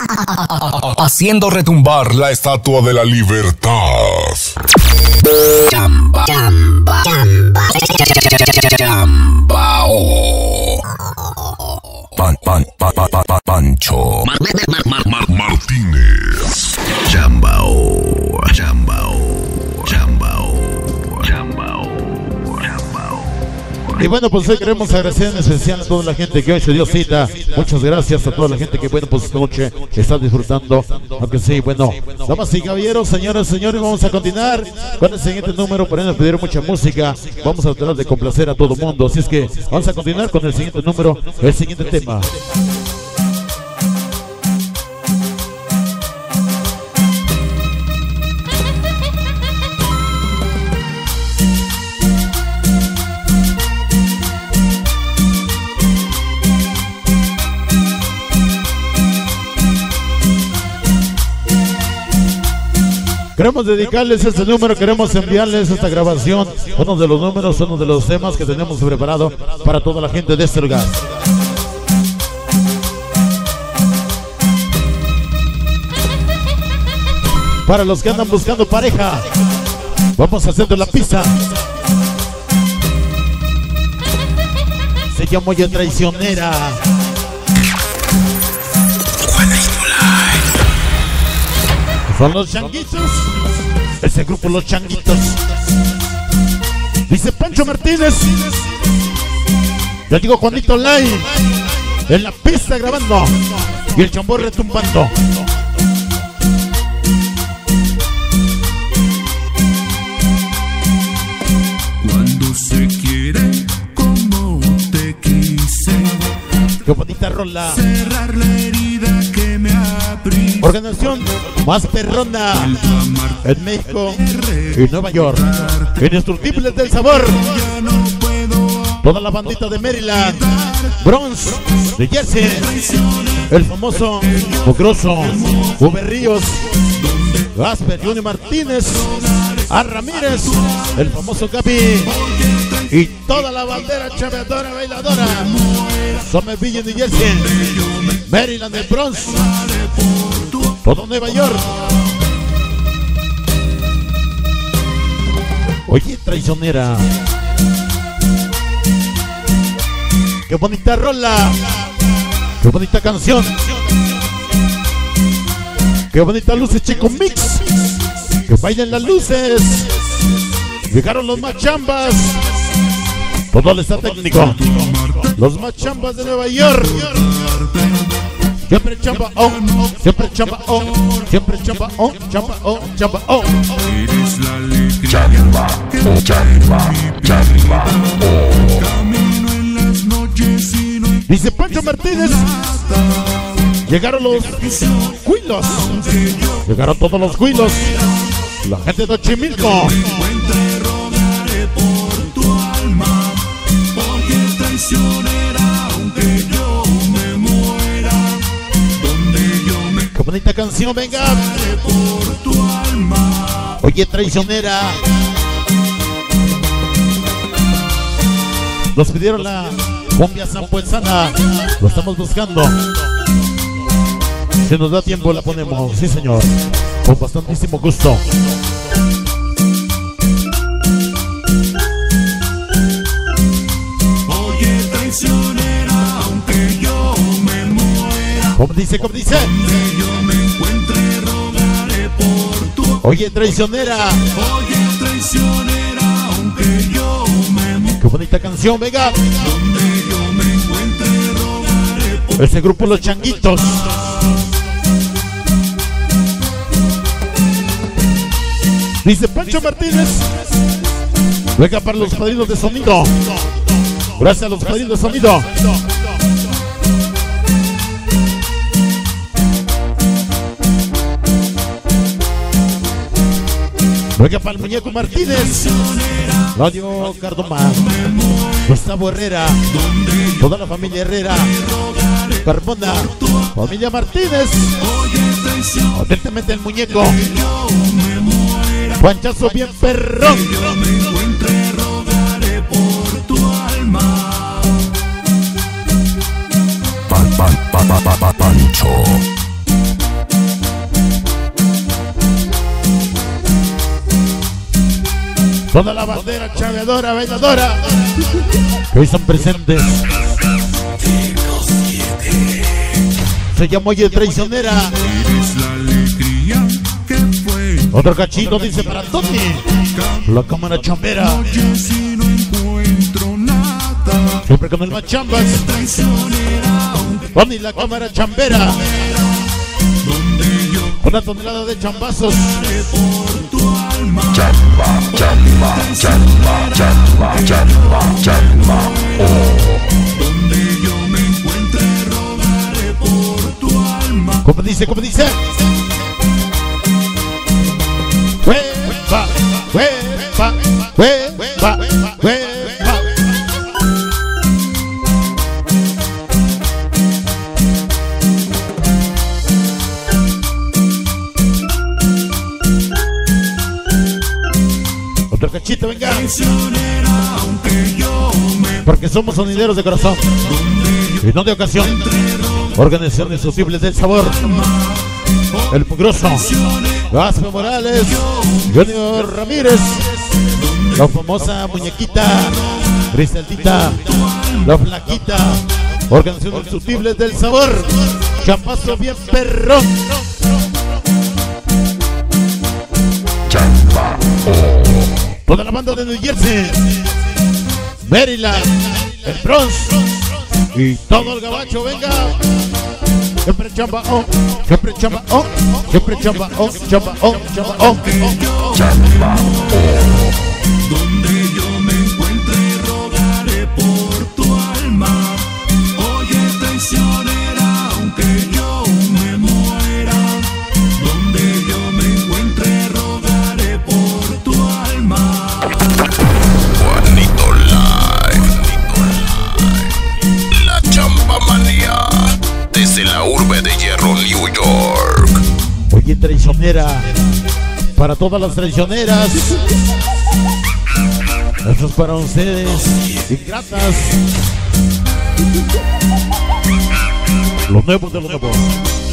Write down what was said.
Haciendo retumbar la Estatua de la Libertad. Chamba, chamba, chamba, chambao. Pancho Martínez. Chambao, chambao, chambao, chambao. Y bueno, pues hoy queremos agradecer en especial a toda la gente que hoy se dio cita. Muchas gracias a toda la gente que, bueno, pues esta noche está disfrutando. Aunque sí, bueno, damas y caballeros, señoras y señores, vamos a continuar con el siguiente número. Para no pedir mucha música, vamos a tratar de complacer a todo el mundo. Así es que vamos a continuar con el siguiente número, el siguiente tema. Queremos dedicarles este número, queremos enviarles esta grabación, uno de los números, uno de los temas que tenemos preparado para toda la gente de este lugar. Para los que andan buscando pareja, vamos a hacer la pista. Se llama Oye Traicionera. Son los Changuitos, ese grupo Los Changuitos. Dice Pancho Martínez. Yo digo Juanito Lai, en la pista grabando y el chambor retumbando. Cuando se quiere como te quise. Qué bonita rola. Cerrar la herida que me abrió. Organización más perrona en México y Nueva York. Indestructibles del sabor. Toda la bandita de Maryland, Bronx, de Jersey, el famoso Mugroso, Uberríos, Gasper, Junior Martínez, A Ramírez, el famoso Capi y toda la bandera chaveadora, bailadora. Somerville, New Jersey, Maryland, el Bronx, todo Nueva York. Oye Traicionera. Qué bonita rola. Qué bonita canción. Qué bonita luces, Chico Mix. Que bailen las luces. Llegaron los machambas. Todo el está técnico. Los machambas de Nueva York. Siempre chamba, oh, siempre chamba, oh, siempre chamba, oh, chamba, oh, chamba, oh. Eres la alegría. Chamba, chamba, chamba, oh. Camino en las noches y no hay Dice Pancho Martínez. Llegaron los Huilos. Llegaron todos los Huilos. La gente de Xochimilco. encuentre, rogaré por tu alma, porque traicionera, aunque yo me muera, donde yo me Qué bonita canción, venga. encontraré por tu alma. Oye Traicionera. Nos pidieron la cumbia sampuesana. Lo estamos buscando. Si nos da tiempo la ponemos, sí señor. Con bastantísimo gusto. Oye traicionera, aunque yo me muera, ¿Cómo dice? ¿Cómo dice? donde yo me encuentre, rogaré por tu. Oye Traicionera. Oye traicionera, aunque yo me muera, Qué bonita canción, venga. donde yo me encuentre, rogaré por. Ese grupo Los Changuitos. Dice Pancho Martínez. Venga para los padrinos de sonido. Gracias a los padrinos de sonido. Venga para el muñeco Martínez. Radio Cardomar. Gustavo Herrera. Toda la familia Herrera. Carmona. Familia Martínez. Atentamente el muñeco. Panchazo bien perrón. Yo me encuentre, rogaré por tu alma. Pancho Toda la bandera chaveadora, bailadora, que hoy están presentes. Se llama Oye Traicionera. Eres la alegría que fue. Otro cachito dice para Tony. La cámara chambera. Oye, si no encuentro nada. Siempre con el más chambas. Traicionera, Tony, la cámara chambera. donde yo Una tonelada de chambazos. haré por tu alma. Chamba, chamba, chamba, chamba, chamba, chamba. Donde yo me encuentre, rogaré por tu alma. ¿Cómo dice? ¿Cómo dice? Hueva, hueva, hueva, hueva. Otro cachito, venga. Traicionera, aunque yo me Porque somos sonideros de corazón y no de ocasión. Organizaciones Sustibles del Sabor. El Pugroso, Gaspo Morales, Junior Ramírez, la famosa muñequita, Griseldita, la flaquita, Organizaciones Sustibles del Sabor, champazo bien perrón. Chamba, Toda la banda de New Jersey, Maryland, el Bronx y todo el gabacho, venga. Siempre chamba, oh, siempre chamba, oh, siempre chamba, oh, chamba, oh, chamba, oh. chamba, donde yo me encuentre, rogaré por tu alma. Oye, traicionera, aunque yo me muera. Donde yo me encuentre, rogaré por tu alma. Juanito Live. La Chamba Manía. Desde la urbe de Hierro, New York. Oye, traicionera, para todas las traicioneras, esto es para ustedes, ingratas, los nuevos de los nuevos.